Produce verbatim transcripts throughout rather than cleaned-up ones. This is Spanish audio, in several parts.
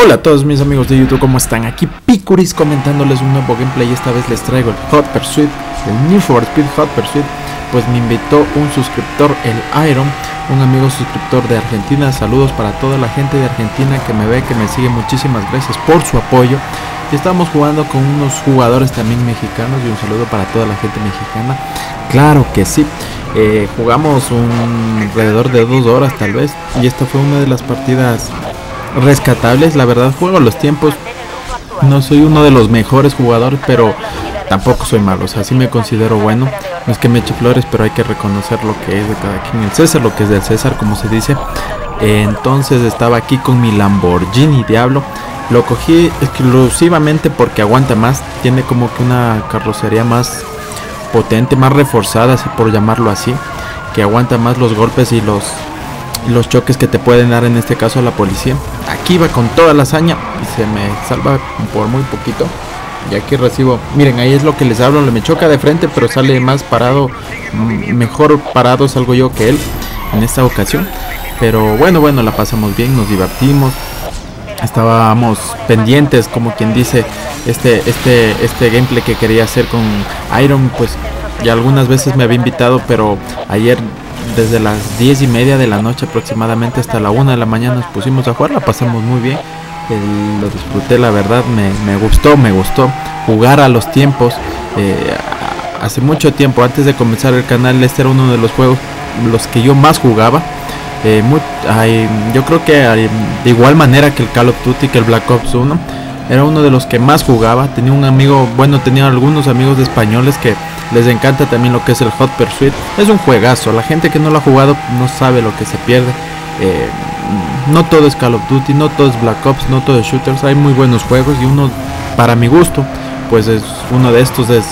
Hola a todos mis amigos de YouTube, ¿cómo están? Aquí Picuris comentándoles un nuevo gameplay. Esta vez les traigo el Hot Pursuit, el Need for Speed Hot Pursuit. Pues me invitó un suscriptor, el Iron, un amigo suscriptor de Argentina. Saludos para toda la gente de Argentina que me ve, que me sigue. Muchísimas gracias por su apoyo. Y estamos jugando con unos jugadores también mexicanos, y un saludo para toda la gente mexicana. Claro que sí. Eh, jugamos un alrededor de dos horas tal vez, y esta fue una de las partidas rescatables. La verdad, juego los tiempos, no soy uno de los mejores jugadores, pero tampoco soy malo, o sea, sí me considero bueno. No es que me eche flores, pero hay que reconocer lo que es de cada quien. El César, lo que es del César, como se dice. eh, Entonces estaba aquí con mi Lamborghini Diablo. Lo cogí exclusivamente porque aguanta más, tiene como que una carrocería más potente, más reforzada, si por llamarlo así, que aguanta más los golpes y los los choques que te pueden dar, en este caso la policía. Aquí va con toda la hazaña y se me salva por muy poquito. Y aquí recibo, miren, ahí es lo que les hablo, le me choca de frente, pero sale más parado, mejor parado salgo yo que él en esta ocasión. Pero bueno, bueno, la pasamos bien, nos divertimos. Estábamos pendientes, como quien dice, este este este gameplay que quería hacer con Iron, pues ya algunas veces me había invitado, pero ayer desde las diez y media de la noche aproximadamente hasta la una de la mañana nos pusimos a jugar, la pasamos muy bien. El, lo disfruté, la verdad, me, me gustó, me gustó jugar a los tiempos. Eh, hace mucho tiempo, antes de comenzar el canal, este era uno de los juegos los que yo más jugaba. Eh, muy, ay, yo creo que ay, de igual manera que el Call of Duty, que el Black Ops uno, era uno de los que más jugaba. Tenía un amigo, bueno, tenía algunos amigos de españoles que les encanta también lo que es el Hot Pursuit. Es un juegazo, la gente que no lo ha jugado no sabe lo que se pierde. eh, No todo es Call of Duty, no todo es Black Ops, no todo es shooters. Hay muy buenos juegos, y uno, para mi gusto, pues es uno de estos, es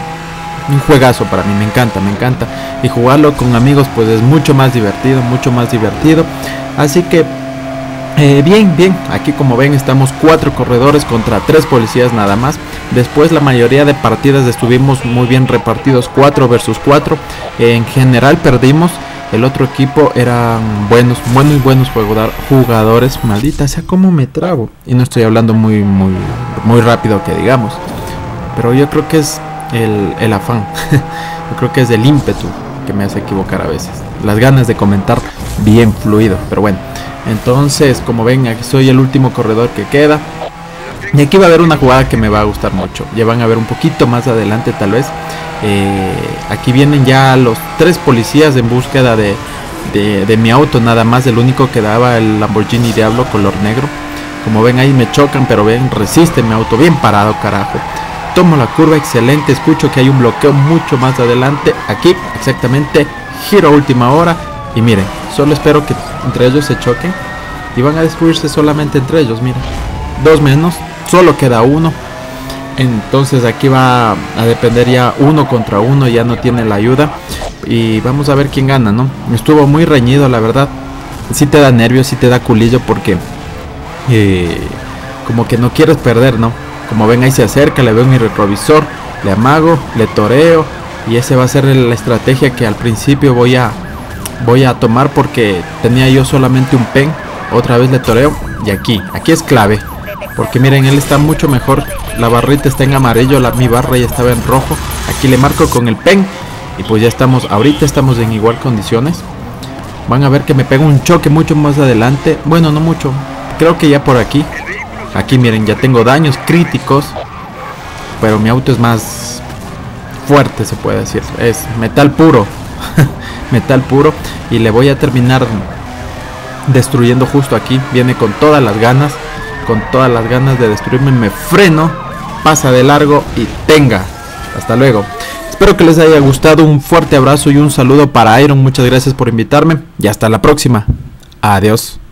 un juegazo para mí, me encanta, me encanta. Y jugarlo con amigos pues es mucho más divertido, mucho más divertido. Así que eh, bien, bien, aquí como ven estamos cuatro corredores contra tres policías nada más. Después la mayoría de partidas estuvimos muy bien repartidos, cuatro versus cuatro. eh, En general perdimos. El otro equipo eran buenos, buenos, buenos jugadores. Maldita sea, cómo me trabo. Y no estoy hablando muy, muy, muy rápido que digamos. Pero yo creo que es el, el afán. Yo creo que es el ímpetu que me hace equivocar a veces. Las ganas de comentar bien fluido. Pero bueno, entonces como ven, aquí soy el último corredor que queda. Y aquí va a haber una jugada que me va a gustar mucho. Ya van a ver un poquito más adelante tal vez. Eh, aquí vienen ya los tres policías en búsqueda de, de, de mi auto, nada más. El único que daba, el Lamborghini Diablo color negro. Como ven ahí me chocan, pero ven, resiste mi auto, bien parado, carajo. Tomo la curva, excelente, escucho que hay un bloqueo mucho más adelante. Aquí, exactamente, giro a última hora. Y miren, solo espero que entre ellos se choquen. Y van a destruirse solamente entre ellos, miren. Dos menos, solo queda uno. Entonces aquí va a depender ya uno contra uno, ya no tiene la ayuda. Y vamos a ver quién gana, ¿no? Estuvo muy reñido, la verdad. Sí te da nervios, sí te da culillo, porque eh, como que no quieres perder, ¿no? Como ven ahí se acerca, le veo mi retrovisor, le amago, le toreo. Y ese va a ser la estrategia que al principio voy a, voy a tomar, porque tenía yo solamente un pen. Otra vez le toreo, y aquí, aquí es clave. Porque miren, él está mucho mejor. La barrita está en amarillo, la, mi barra ya estaba en rojo. Aquí le marco con el pen. Y pues ya estamos, ahorita estamos en igual condiciones. Van a ver que me pega un choque mucho más adelante. Bueno, no mucho, creo que ya por aquí. Aquí miren, ya tengo daños críticos. Pero mi auto es más fuerte, se puede decir. Es metal puro. Metal puro. Y le voy a terminar destruyendo justo aquí. Viene con todas las ganas. Con todas las ganas de destruirme. Me freno, pasa de largo y tenga. Hasta luego. Espero que les haya gustado. Un fuerte abrazo y un saludo para Iron. Muchas gracias por invitarme y hasta la próxima. Adiós.